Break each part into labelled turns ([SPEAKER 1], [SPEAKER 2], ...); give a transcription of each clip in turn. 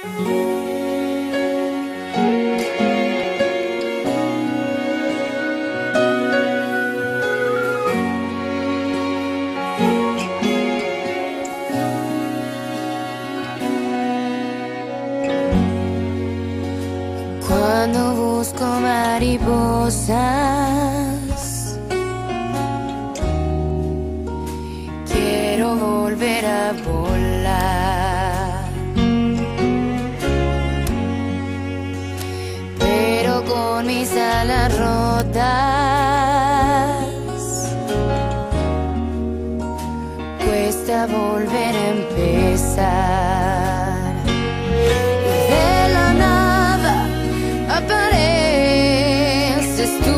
[SPEAKER 1] Cuando busco mariposas, quiero volver a volar, pero con mis alas rotas cuesta volver a empezar. Apareces tú,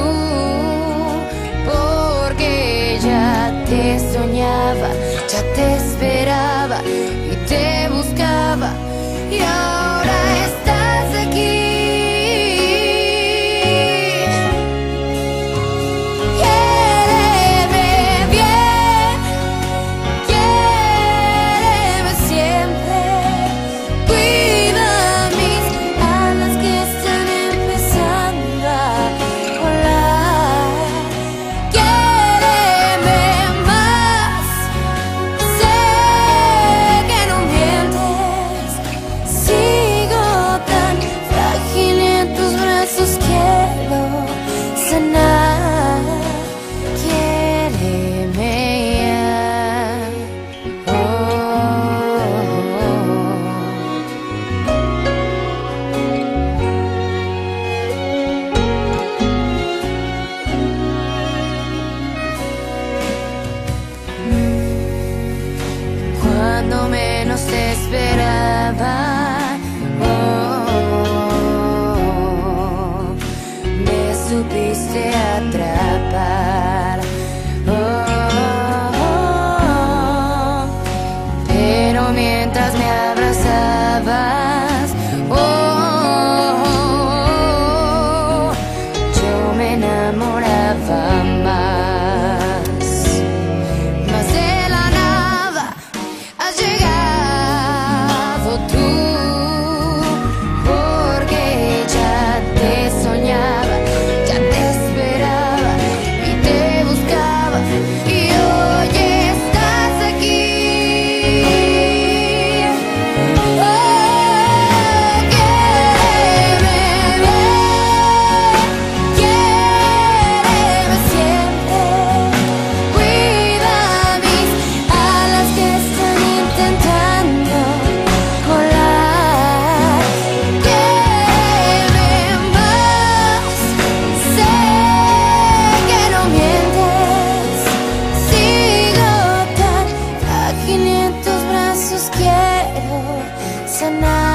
[SPEAKER 1] porque ya te soñaba, ya te esperaba y te buscaba, y ahora estás aquí. Quiéreme bien, quiéreme siempre, cuida mis alas que están empezando a volar. Quiéreme más, sé que no mientes, sigo tan frágil y en tus brazos quiero sanar. Quiéreme ya. Oh, oh, Cuando menos te esperaba, me supiste atrapar. Pero mientras me abrazabas, yo me enamoraba más. Mas de la nada has llegado tú, porque ya te soñaba, ya te esperaba y te buscaba, y hoy estás aquí. Oh, quiéreme bien, quiéreme siempre, cuida mis alas que están intentando volar. Quiéreme más, sé que no mientes, sigo tan frágil y en tus brazos quiero sanar.